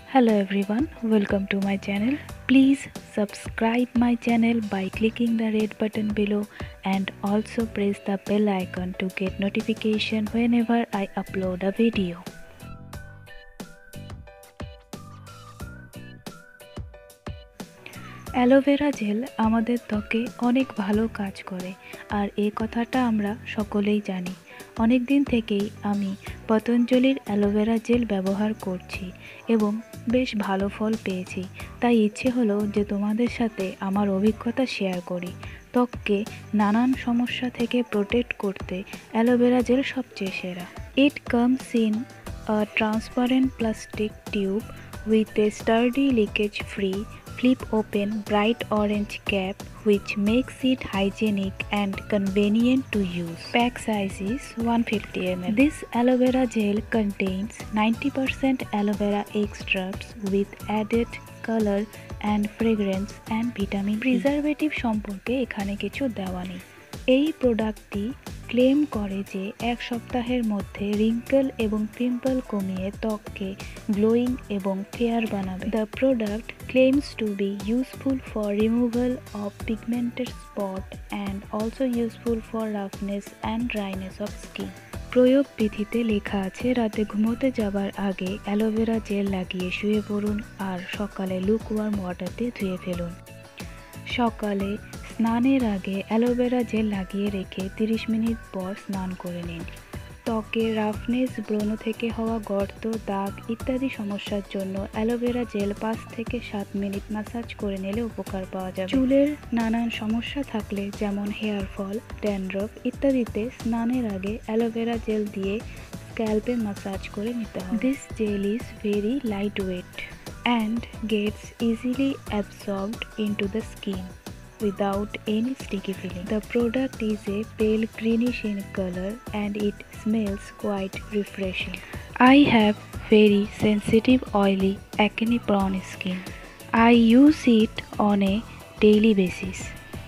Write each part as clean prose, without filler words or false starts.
Hello everyone, welcome to my channel. Please subscribe my channel by clicking the red button below and also press the bell icon to get notification whenever I upload a video. Aloe vera gel আমাদের ত্বকে অনেক ভালো কাজ করে আর এই কথাটা আমরা সকলেই জানি। অনেক দিন থেকেই আমি পতঞ্জলির অ্যালোভেরা জেল ব্যবহার করছি এবং বেশ ভালো ফল পেয়েছি। তাই ইচ্ছে হলো যে তোমাদের সাথে আমার অভিজ্ঞতা শেয়ার করি। ত্বককে নানান সমস্যা থেকে প্রোটেক্ট করতে অ্যালোভেরা জেল সবচেয়ে সেরা। It comes in a transparent plastic tube with a sturdy leakage-free flip-open bright orange cap which makes it hygienic and convenient to use. Pack size is 150 ml. This aloe vera gel contains 90% aloe vera extracts with added color and fragrance and vitamin E. Preservative সম্পর্কে এখানে কিছু দেওয়া নেই। এই প্রোডাক্টটি claim করে যে এক সপ্তাহের মধ্যে রিঙ্কেল এবং পিম্পল কমিয়ে ত্বককে গ্লোয়িং এবং ফেয়ার বানাবে। The product claims to be useful for removal of pigmented spot and also useful for roughness and dryness of skin. প্রয়োগ বিধিতে লেখা আছে রাতে ঘুমোতে যাবার আগে অ্যালোভেরা জেল লাগিয়ে শুয়ে পড়ুন আর সকালে লুকওয়ার্ম ওয়াটার দিয়ে ধুয়ে ফেলুন। সকালে স্নানের আগে অ্যালোভেরা জেল লাগিয়ে রেখে 30 মিনিট পর স্নান করে নিন। ত্বকের রাফনেস, ব্রণ থেকে হওয়া গর্ত, দাগ ইত্যাদি সমস্যার জন্য অ্যালোভেরা জেল 5 থেকে 7 মিনিট ম্যাসাজ করে নিলে উপকার পাওয়া যাবে। চুলের নানান সমস্যা থাকলে যেমন হেয়ার ফল, ড্যান্ড্রফ ইত্যাদিতে স্নানের আগে অ্যালোভেরা জেল দিয়ে স্ক্যাল্পে ম্যাসাজ করে নিতে হবে। This gel is very light weight and gets easily absorbed into the skin without any sticky feeling. The product is a pale greenish in color and it smells quite refreshing. I have very sensitive oily acne prone skin. I use it on a daily basis.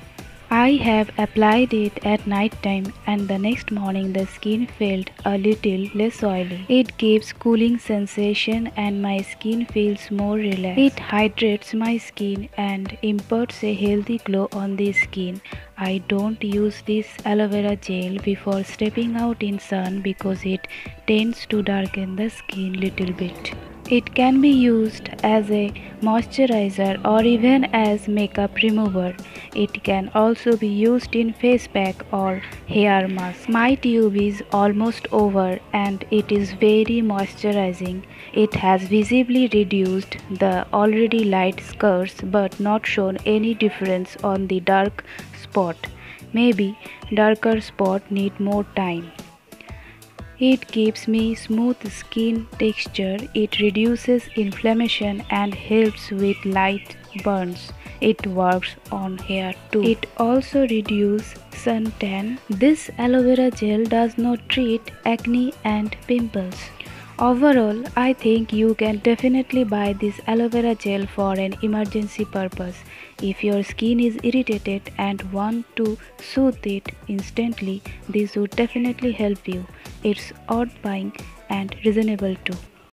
I have applied it at night time and the next morning the skin felt a little less oily. It gives cooling sensation and my skin feels more relaxed. It hydrates my skin and imparts a healthy glow on the skin. I don't use this aloe vera gel before stepping out in sun because it tends to darken the skin little bit. It can be used as a moisturizer or even as makeup remover. It can also be used in face pack or hair mask. My tube is almost over and it is very moisturizing. It has visibly reduced the already light scars but not shown any difference on the dark spot. Maybe darker spot need more time. It gives me smooth skin texture, it reduces inflammation and helps with light burns. It works on hair too. It also reduces suntan. This aloe vera gel does not treat acne and pimples. Overall, I think you can definitely buy this aloe vera gel for an emergency purpose. If your skin is irritated and want to soothe it instantly, this would definitely help you. It's odd buying and reasonable too.